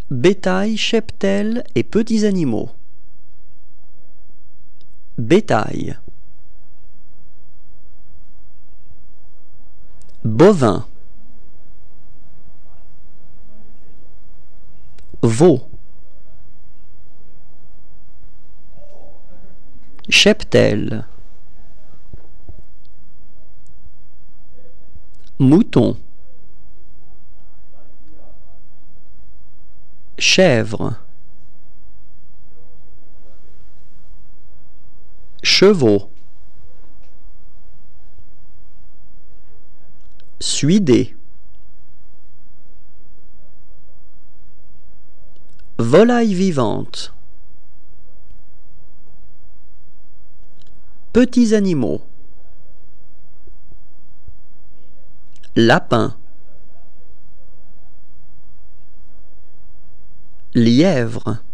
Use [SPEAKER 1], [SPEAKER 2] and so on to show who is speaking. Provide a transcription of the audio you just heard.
[SPEAKER 1] Bétail, cheptel et petits animaux. Bétail. Bovin. Veau. Cheptel. Mouton. Chèvre. Chevaux. Suidés. Volaille vivante. Petits animaux. Lapin. Lièvre.